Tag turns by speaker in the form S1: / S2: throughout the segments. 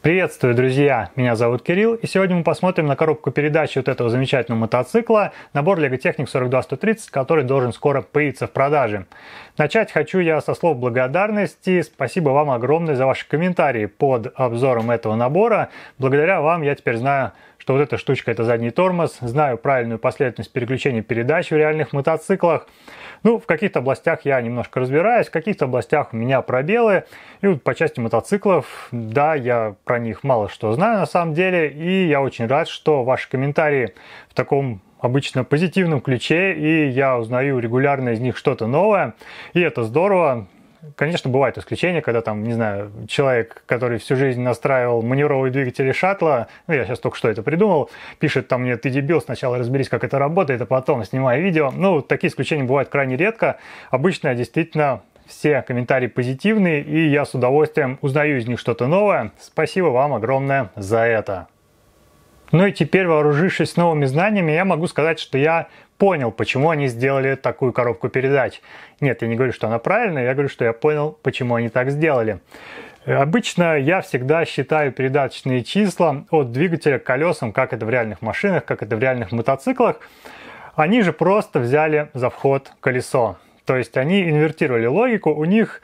S1: Приветствую, друзья! Меня зовут Кирилл, и сегодня мы посмотрим на коробку передач вот этого замечательного мотоцикла, набор LEGO Technic 42130, который должен скоро появиться в продаже. Начать хочу я со слов благодарности. Спасибо вам огромное за ваши комментарии под обзором этого набора. Благодаря вам я теперь знаю, что вот эта штучка — это задний тормоз, знаю правильную последовательность переключения передач в реальных мотоциклах. Ну, в каких-то областях я немножко разбираюсь, в каких-то областях у меня пробелы. И вот по части мотоциклов, да, я про них мало что знаю на самом деле. И я очень рад, что ваши комментарии в таком обычно позитивном ключе, и я узнаю регулярно из них что-то новое. И это здорово. Конечно, бывают исключения, когда там, не знаю, человек, который всю жизнь настраивал маневровые двигатели шаттла, ну, я сейчас только что это придумал, пишет там мне: ты дебил, сначала разберись, как это работает, а потом снимай видео. Ну, такие исключения бывают крайне редко. Обычно действительно все комментарии позитивные, и я с удовольствием узнаю из них что-то новое. Спасибо вам огромное за это. Ну и теперь, вооружившись новыми знаниями, я могу сказать, что я понял, почему они сделали такую коробку передач. Нет, я не говорю, что она правильная, я говорю, что я понял, почему они так сделали. Обычно я всегда считаю передаточные числа от двигателя к колесам, как это в реальных машинах, как это в реальных мотоциклах. Они же просто взяли за вход колесо. То есть они инвертировали логику, у них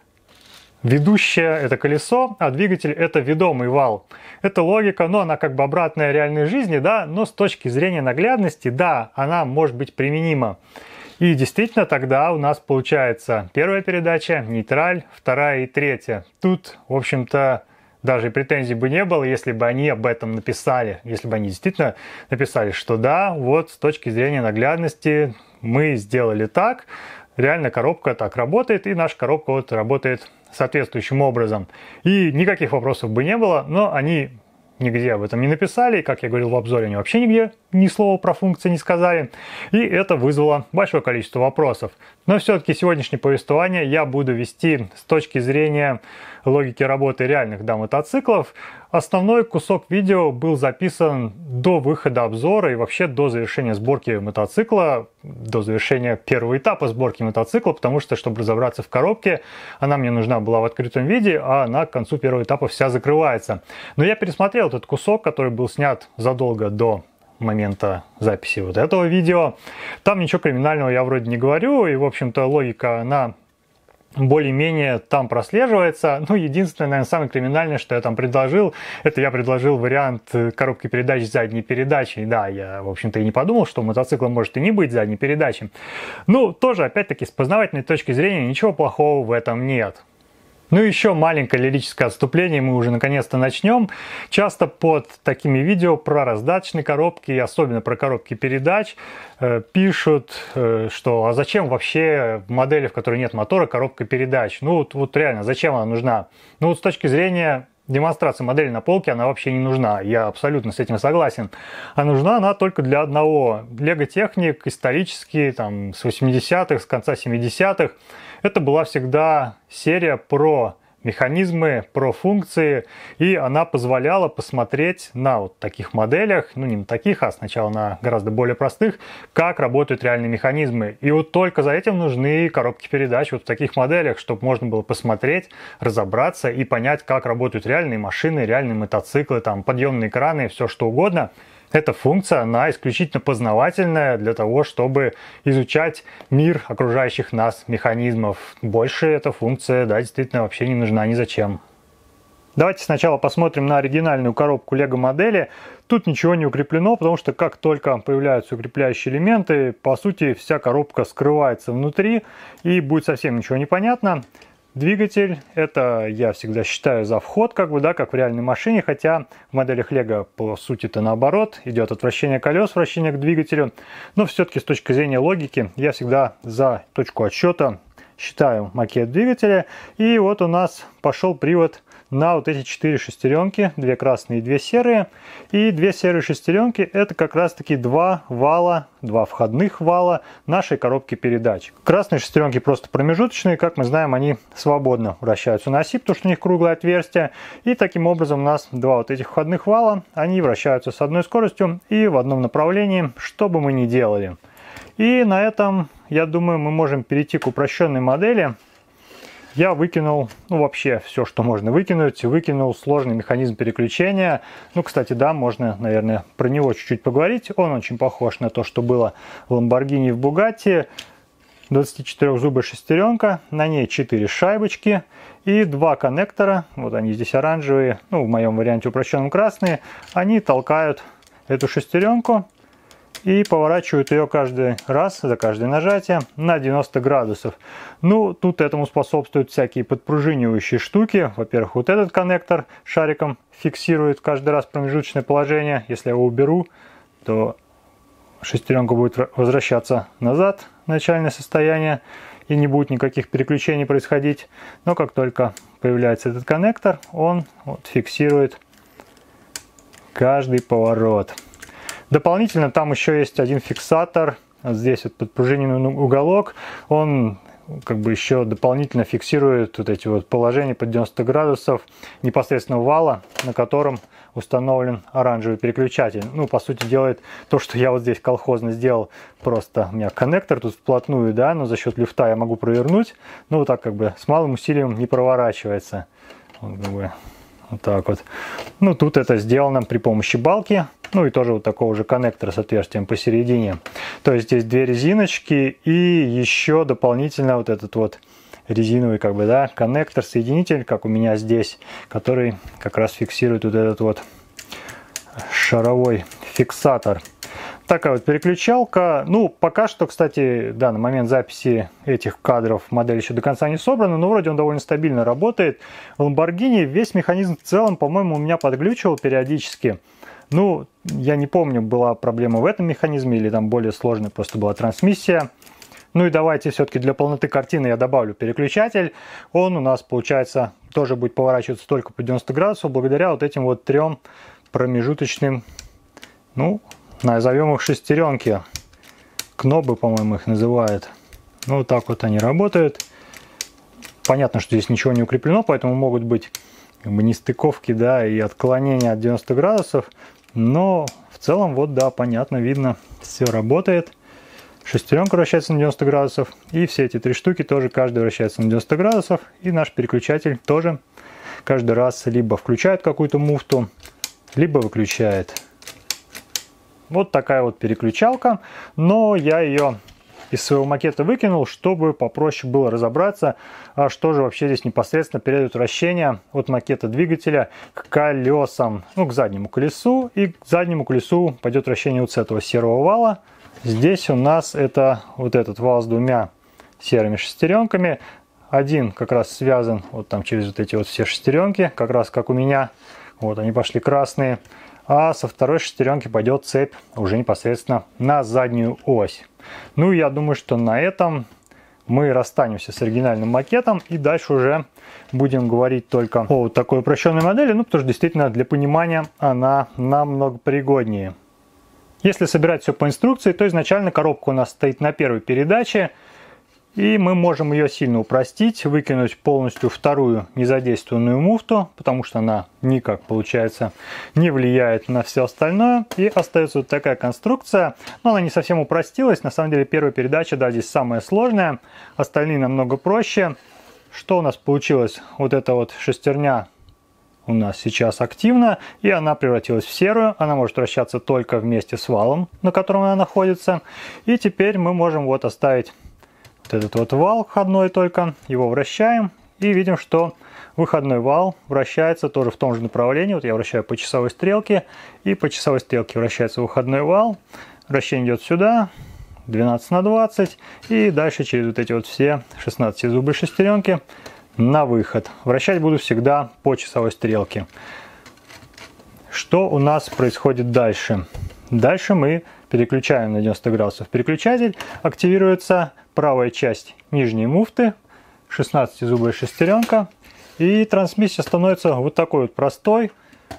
S1: ведущее — это колесо, а двигатель — это ведомый вал. Эта логика, но она как бы обратная реальной жизни, да, но с точки зрения наглядности, да, она может быть применима. И действительно тогда у нас получается первая передача, нейтраль, вторая и третья. Тут, в общем-то, даже и претензий бы не было, если бы они об этом написали. Если бы они действительно написали, что да, вот с точки зрения наглядности мы сделали так, реально коробка так работает, и наша коробка вот работает соответствующим образом. И никаких вопросов бы не было, но они нигде об этом не написали, и, как я говорил в обзоре, они вообще нигде ни слова про функции не сказали, и это вызвало большое количество вопросов. Но все-таки сегодняшнее повествование я буду вести с точки зрения логики работы реальных мотоциклов. Основной кусок видео был записан до выхода обзора и вообще до завершения сборки мотоцикла, до завершения первого этапа сборки мотоцикла, потому что, чтобы разобраться в коробке, она мне нужна была в открытом виде, а она к концу первого этапа вся закрывается. Но я пересмотрел этот кусок, который был снят задолго до момента записи вот этого видео. Там ничего криминального я вроде не говорю, и, в общем-то, логика, она более-менее там прослеживается. Ну, единственное, наверное, самое криминальное, что я там предложил, это я предложил вариант коробки передач с задней передачей. Да, я, в общем-то, и не подумал, что у мотоцикла может и не быть задней передачи. Ну, тоже, опять-таки, с познавательной точки зрения ничего плохого в этом нет. Ну и еще маленькое лирическое отступление, мы уже наконец-то начнем. Часто под такими видео про раздаточные коробки, особенно про коробки передач, пишут, что а зачем вообще в модели, в которой нет мотора, коробка передач? Ну вот реально, зачем она нужна? Ну вот с точки зрения демонстрации модели на полке она вообще не нужна. Я абсолютно с этим согласен. А нужна она только для одного. LEGO Technic исторически, там, с 80-х, с конца 70-х. Это была всегда серия про механизмы, про функции, и она позволяла посмотреть на вот таких моделях, ну не на таких, а сначала на гораздо более простых, как работают реальные механизмы. И вот только за этим нужны коробки передач вот в таких моделях, чтобы можно было посмотреть, разобраться и понять, как работают реальные машины, реальные мотоциклы, там, подъемные краны, все что угодно. Эта функция, она исключительно познавательная для того, чтобы изучать мир окружающих нас механизмов. Больше эта функция, да, действительно вообще не нужна ни зачем. Давайте сначала посмотрим на оригинальную коробку LEGO модели. Тут ничего не укреплено, потому что как только появляются укрепляющие элементы, по сути вся коробка скрывается внутри и будет совсем ничего не понятно. Двигатель, это я всегда считаю за вход, как бы, да, как в реальной машине, хотя в моделях LEGO по сути-то наоборот, идет от вращения колес, вращение к двигателю, но все-таки с точки зрения логики я всегда за точку отсчета считаю макет двигателя, и вот у нас пошел привод на вот эти 4 шестеренки, 2 красные и 2 серые. И 2 серые шестеренки — это как раз таки 2 вала, 2 входных вала нашей коробки передач. Красные шестеренки просто промежуточные, как мы знаем, они свободно вращаются на оси, потому что у них круглое отверстие. И таким образом у нас 2 вот этих входных вала, они вращаются с одной скоростью и в одном направлении, что бы мы ни делали. И на этом, я думаю, мы можем перейти к упрощенной модели. я выкинул, ну, вообще все, что можно выкинуть. Выкинул сложный механизм переключения. Ну, кстати, да, можно, наверное, про него чуть-чуть поговорить. Он очень похож на то, что было в Lamborghini и в Bugatti. 24-зубая шестеренка, на ней 4 шайбочки и 2 коннектора. Вот они здесь оранжевые, ну, в моем варианте упрощенном красные. Они толкают эту шестеренку и поворачивают ее каждый раз, за каждое нажатие, на 90 градусов. Ну, тут этому способствуют всякие подпружинивающие штуки. Во-первых, вот этот коннектор шариком фиксирует каждый раз промежуточное положение. Если я его уберу, то шестеренка будет возвращаться назад в начальное состояние и не будет никаких переключений происходить. Но как только появляется этот коннектор, он вот фиксирует каждый поворот. Дополнительно там еще есть один фиксатор. Вот здесь вот подпружиненный уголок. Он как бы еще дополнительно фиксирует вот эти вот положения под 90 градусов непосредственно вала, на котором установлен оранжевый переключатель. Ну, по сути, делает то, что я вот здесь колхозно сделал. Просто у меня коннектор тут вплотную, да, но за счет люфта я могу провернуть. Ну, вот так как бы с малым усилием не проворачивается. Вот, как бы, вот так вот. Ну, тут это сделано при помощи балки. Ну, и тоже вот такого же коннектора с отверстием посередине. То есть здесь 2 резиночки и еще дополнительно вот этот вот резиновый, как бы, да, коннектор, соединитель, как у меня здесь, который как раз фиксирует вот этот вот шаровой фиксатор. Такая вот переключалка. Ну, пока что, кстати, да, на момент записи этих кадров модель еще до конца не собрана, но вроде он довольно стабильно работает. В Lamborghini весь механизм в целом, по-моему, у меня подглючивал периодически. Ну, я не помню, была проблема в этом механизме или там более сложная просто была трансмиссия. Ну и давайте все-таки для полноты картины я добавлю переключатель. Он у нас, получается, тоже будет поворачиваться только по 90 градусов благодаря вот этим вот 3 промежуточным, ну, назовем их шестеренки. Кнопы, по-моему, их называют. Ну, вот так вот они работают. Понятно, что здесь ничего не укреплено, поэтому могут быть как бы нестыковки, да, и отклонения от 90 градусов. Но в целом, вот, да, понятно, видно, все работает. Шестеренка вращается на 90 градусов. И все эти 3 штуки тоже каждый вращается на 90 градусов. И наш переключатель тоже каждый раз либо включает какую-то муфту, либо выключает. Вот такая вот переключалка. Но я ее из своего макета выкинул, чтобы попроще было разобраться, а что же вообще здесь непосредственно передает вращение от макета двигателя к колесам. Ну, к заднему колесу. И к заднему колесу пойдет вращение вот с этого серого вала. Здесь у нас это вот этот вал с 2 серыми шестеренками. Один как раз связан вот там через вот эти вот все шестеренки, как раз как у меня. Вот они пошли красные. А со второй шестеренки пойдет цепь уже непосредственно на заднюю ось. Ну, я думаю, что на этом мы расстанемся с оригинальным макетом и дальше уже будем говорить только о вот такой упрощенной модели, ну, потому что действительно для понимания она намного пригоднее. Если собирать все по инструкции, то изначально коробка у нас стоит на первой передаче, и мы можем ее сильно упростить, выкинуть полностью вторую незадействованную муфту, потому что она никак, получается, не влияет на все остальное. И остается вот такая конструкция. Но она не совсем упростилась. На самом деле первая передача, да, здесь самая сложная. Остальные намного проще. Что у нас получилось? Вот эта вот шестерня у нас сейчас активна, и она превратилась в серую. Она может вращаться только вместе с валом, на котором она находится. И теперь мы можем вот оставить этот вот вал входной только, его вращаем и видим, что выходной вал вращается тоже в том же направлении. Вот я вращаю по часовой стрелке, и по часовой стрелке вращается выходной вал. Вращение идет сюда, 12 на 20, и дальше через вот эти вот все 16-зубые шестеренки на выход. Вращать буду всегда по часовой стрелке. Что у нас происходит дальше? Дальше мы переключаем на 90 градусов переключатель, активируется правая часть нижней муфты, 16-зубая шестеренка, и трансмиссия становится вот такой вот простой,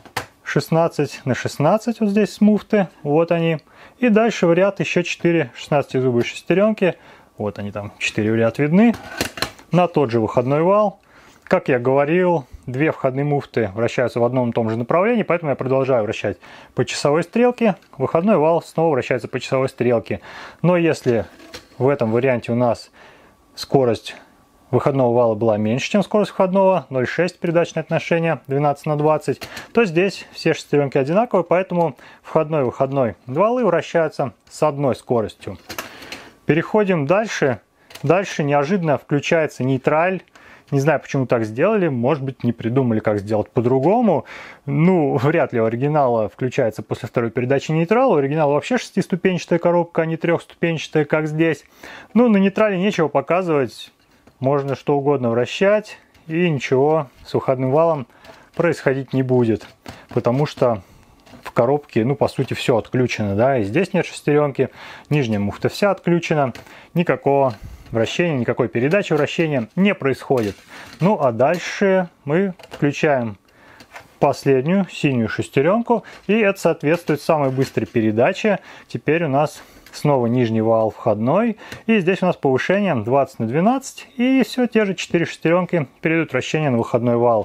S1: 16 на 16 вот здесь с муфты, вот они, и дальше в ряд еще 4 16-зубые шестеренки, вот они там 4 в ряд видны, на тот же выходной вал. Как я говорил, 2 входные муфты вращаются в одном и том же направлении, поэтому я продолжаю вращать по часовой стрелке. Выходной вал снова вращается по часовой стрелке. Но если в этом варианте у нас скорость выходного вала была меньше, чем скорость входного, 0,6 передачное отношение, 12/20, то здесь все шестеренки одинаковые, поэтому входной и выходной валы вращаются с одной скоростью. Переходим дальше. Дальше неожиданно включается нейтраль. Не знаю, почему так сделали, может быть, не придумали, как сделать по-другому. Ну, вряд ли у оригинала включается после второй передачи нейтрал. У оригинала вообще шестиступенчатая коробка, а не трехступенчатая, как здесь. Ну, на нейтрале нечего показывать. Можно что угодно вращать, и ничего с выходным валом происходить не будет. Потому что в коробке, ну, по сути, все отключено, да. И здесь нет шестеренки, нижняя муфта вся отключена. Никакого вращения, никакой передачи вращения не происходит. Ну а дальше мы включаем последнюю синюю шестеренку, и это соответствует самой быстрой передаче. Теперь у нас снова нижний вал входной, и здесь у нас повышение 20/12, и все те же 4 шестеренки перейдут вращение на выходной вал.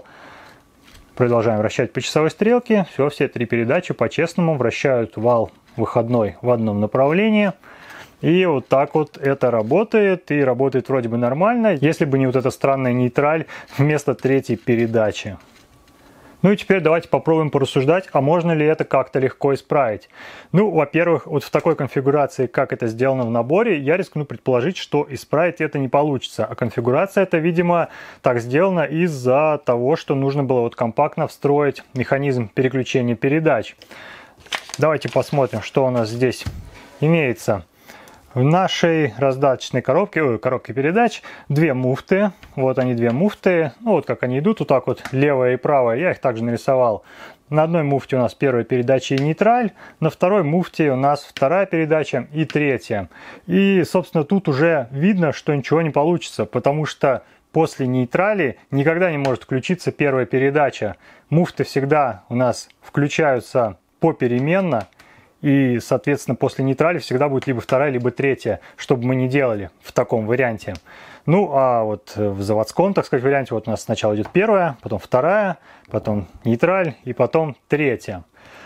S1: Продолжаем вращать по часовой стрелке. Все 3 передачи по-честному вращают вал выходной в одном направлении. И вот так вот это работает, и работает вроде бы нормально, если бы не вот эта странная нейтраль вместо третьей передачи. Ну и теперь давайте попробуем порассуждать, а можно ли это как-то легко исправить. Ну, во-первых, вот в такой конфигурации, как это сделано в наборе, я рискну предположить, что исправить это не получится. А конфигурация это, видимо, так сделана из-за того, что нужно было вот компактно встроить механизм переключения передач. Давайте посмотрим, что у нас здесь имеется. В нашей раздаточной коробке передач две муфты. Вот они, две муфты. Ну вот как они идут, вот так вот, левая и правая. Я их также нарисовал. На одной муфте у нас первая передача и нейтраль. На второй муфте у нас вторая передача и третья. И, собственно, тут уже видно, что ничего не получится, потому что после нейтрали никогда не может включиться первая передача. Муфты всегда у нас включаются попеременно. И, соответственно, после нейтрали всегда будет либо вторая, либо третья, что бы мы ни делали в таком варианте. Ну, а вот в заводском, так сказать, варианте вот у нас сначала идет первая, потом вторая, потом нейтраль и потом третья.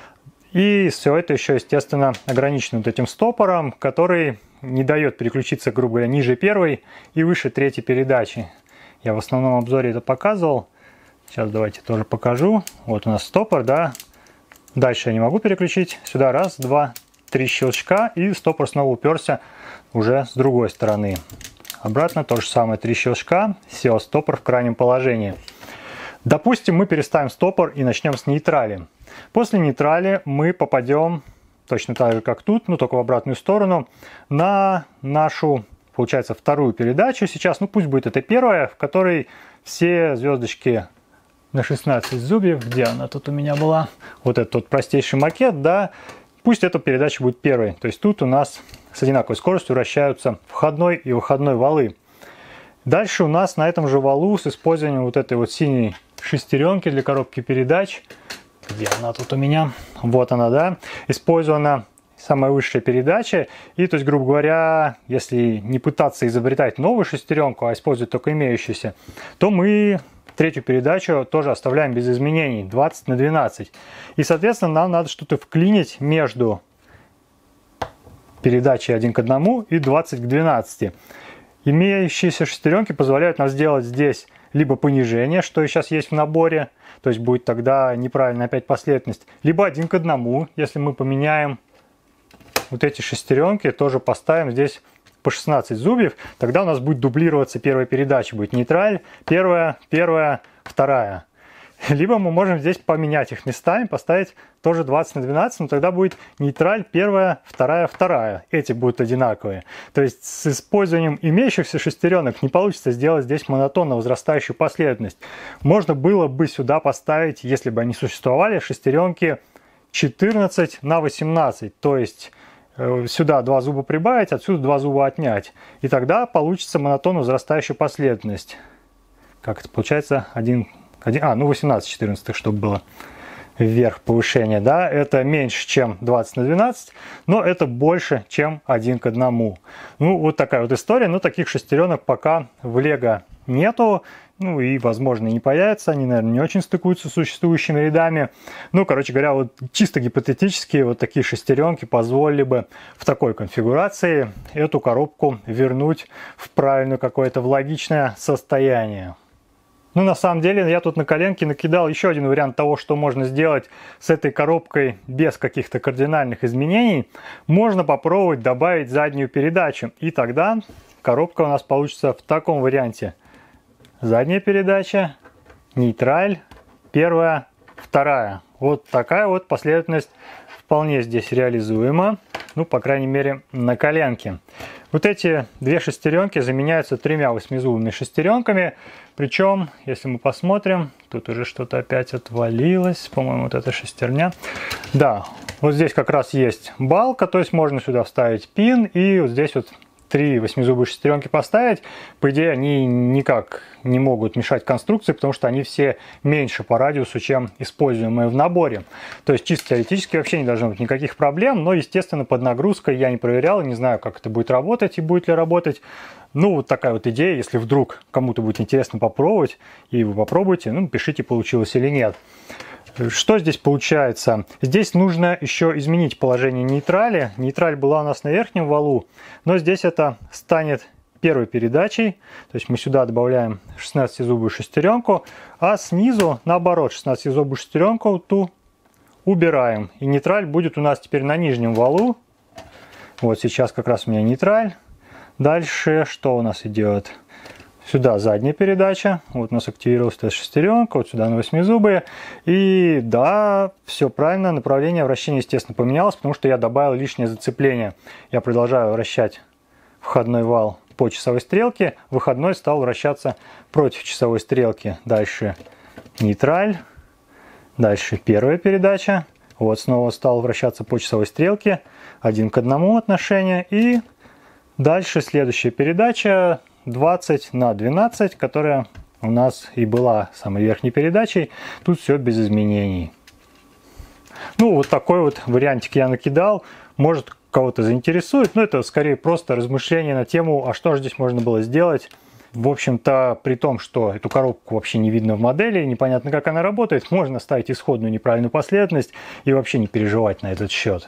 S1: И все это еще, естественно, ограничено вот этим стопором, который не дает переключиться, грубо говоря, ниже первой и выше третьей передачи. Я в основном обзоре это показывал. Сейчас давайте тоже покажу. Вот у нас стопор, да. Дальше я не могу переключить. Сюда раз, два, три щелчка, и стопор снова уперся уже с другой стороны. Обратно то же самое, 3 щелчка, все, стопор в крайнем положении. Допустим, мы переставим стопор и начнем с нейтрали. После нейтрали мы попадем, точно так же, как тут, но только в обратную сторону, на нашу, получается, вторую передачу. Сейчас, ну пусть будет это первая, в которой все звездочки на 16 зубьев. Где она тут у меня была? Вот этот вот простейший макет, да. Пусть эта передача будет первой. То есть тут у нас с одинаковой скоростью вращаются входной и выходной валы. Дальше у нас на этом же валу с использованием вот этой вот синей шестеренки для коробки передач. Где она тут у меня? Вот она, да. Использована самая высшая передача. И, то есть, грубо говоря, если не пытаться изобретать новую шестеренку, а использовать только имеющуюся, то мы третью передачу тоже оставляем без изменений, 20/12. И, соответственно, нам надо что-то вклинить между передачей 1 к 1 и 20/12. Имеющиеся шестеренки позволяют нам сделать здесь либо понижение, что сейчас есть в наборе, то есть будет тогда неправильная опять последовательность, либо 1 к 1, если мы поменяем вот эти шестеренки, тоже поставим здесь по 16 зубьев, тогда у нас будет дублироваться первая передача, будет нейтраль, первая, вторая. Либо мы можем здесь поменять их местами, поставить тоже 20/12, но тогда будет нейтраль, первая, вторая. Эти будут одинаковые. То есть с использованием имеющихся шестеренок не получится сделать здесь монотонно возрастающую последовательность. Можно было бы сюда поставить, если бы они существовали, шестеренки 14/18, то есть сюда 2 зуба прибавить, отсюда 2 зуба отнять. И тогда получится монотонно возрастающая последовательность. Как это получается? 18/14, чтобы было вверх повышение. Да? Это меньше, чем 20/12, но это больше, чем 1 к 1. Ну, вот такая вот история. Но таких шестеренок пока в Лего нету. ну и, возможно, и не появятся, они, наверное, не очень стыкуются с существующими рядами. Ну, короче говоря, вот чисто гипотетически вот такие шестеренки позволили бы в такой конфигурации эту коробку вернуть в правильное какое-то, в логичное состояние. Ну, на самом деле, я тут на коленке накидал еще один вариант того, что можно сделать с этой коробкой без каких-то кардинальных изменений. Можно попробовать добавить заднюю передачу, и тогда коробка у нас получится в таком варианте. Задняя передача, нейтраль, первая, вторая. Вот такая вот последовательность вполне здесь реализуема. Ну, по крайней мере, на коленке. Вот эти две шестеренки заменяются тремя восьмизубыми шестеренками. Причем, если мы посмотрим, тут уже что-то опять отвалилось. По-моему, вот эта шестерня. Да, вот здесь как раз есть балка, то есть можно сюда вставить пин. И вот здесь вот 3 восьмизубые шестеренки поставить. По идее, они никак не могут мешать конструкции, потому что они все меньше по радиусу, чем используемые в наборе. То есть чисто теоретически вообще не должно быть никаких проблем, но, естественно, под нагрузкой я не проверял, не знаю, как это будет работать и будет ли работать. Ну, вот такая вот идея, если вдруг кому-то будет интересно попробовать, и вы попробуйте, ну, пишите, получилось или нет. Что здесь получается? Здесь нужно еще изменить положение нейтрали. Нейтраль была у нас на верхнем валу, но здесь это станет первой передачей. То есть мы сюда добавляем 16-зубую шестеренку, а снизу, наоборот, 16-зубую шестеренку ту убираем. И нейтраль будет у нас теперь на нижнем валу. Вот сейчас как раз у меня нейтраль. Дальше что у нас идет? Сюда задняя передача, вот у нас активировалась эта шестеренка, вот сюда на восьмизубые. И да, все правильно, направление вращения, естественно, поменялось, потому что я добавил лишнее зацепление. Я продолжаю вращать входной вал по часовой стрелке, выходной стал вращаться против часовой стрелки. Дальше нейтраль, дальше первая передача, вот снова стал вращаться по часовой стрелке, 1 к 1 отношение. И дальше следующая передача 20 на 12, которая у нас и была самой верхней передачей. Тут все без изменений. Ну, вот такой вот вариантик я накидал. Может, кого-то заинтересует, но это скорее просто размышление на тему, а что же здесь можно было сделать. В общем-то, при том, что эту коробку вообще не видно в модели, непонятно, как она работает, можно ставить исходную неправильную последовательность и вообще не переживать на этот счет.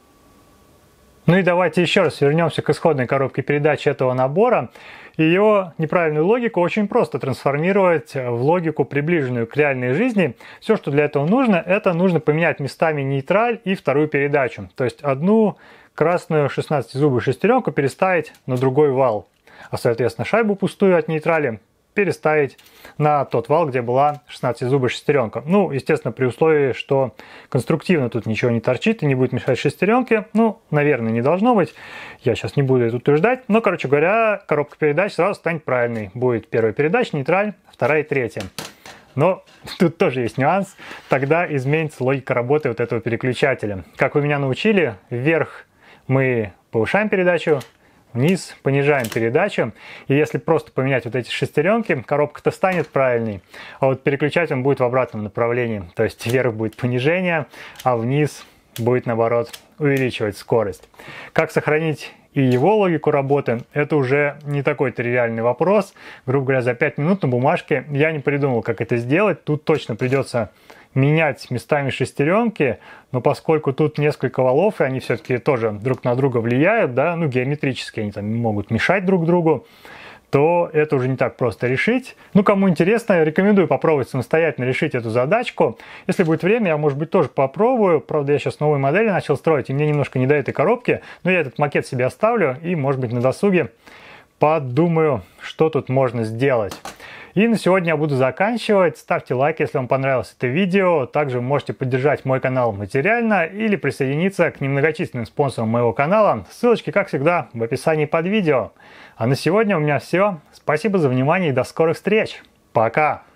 S1: Ну и давайте еще раз вернемся к исходной коробке передач этого набора. Ее неправильную логику очень просто трансформировать в логику, приближенную к реальной жизни. Все, что для этого нужно, это нужно поменять местами нейтраль и вторую передачу. То есть одну красную 16-зубую шестеренку переставить на другой вал. А соответственно шайбу пустую от нейтрали переставить на тот вал, где была 16-зубая шестеренка. Ну, естественно, при условии, что конструктивно тут ничего не торчит и не будет мешать шестеренке. Ну, наверное, не должно быть. Я сейчас не буду это утверждать. Но, короче говоря, коробка передач сразу станет правильной. Будет первая передача, нейтраль, вторая и третья. Но тут тоже есть нюанс. Тогда изменится логика работы вот этого переключателя. Как вы меня научили, вверх мы повышаем передачу, вниз понижаем передачу. И если просто поменять вот эти шестеренки, коробка-то станет правильной. А вот переключать он будет в обратном направлении. То есть вверх будет понижение, а вниз будет, наоборот, увеличивать скорость. Как сохранить и его логику работы, это уже не такой тривиальный вопрос. Грубо говоря, за 5 минут на бумажке я не придумал, как это сделать. Тут точно придется менять местами шестеренки, но поскольку тут несколько валов, и они все-таки тоже друг на друга влияют, да, ну геометрически они там могут мешать друг другу, то это уже не так просто решить. Ну, кому интересно, я рекомендую попробовать самостоятельно решить эту задачку. Если будет время, я, может быть, тоже попробую. Правда, я сейчас новые модели начал строить, и мне немножко не до этой коробки, но я этот макет себе оставлю, и, может быть, на досуге подумаю, что тут можно сделать. И на сегодня я буду заканчивать. Ставьте лайк, если вам понравилось это видео. Также вы можете поддержать мой канал материально или присоединиться к немногочисленным спонсорам моего канала. Ссылочки, как всегда, в описании под видео. А на сегодня у меня все. Спасибо за внимание и до скорых встреч. Пока!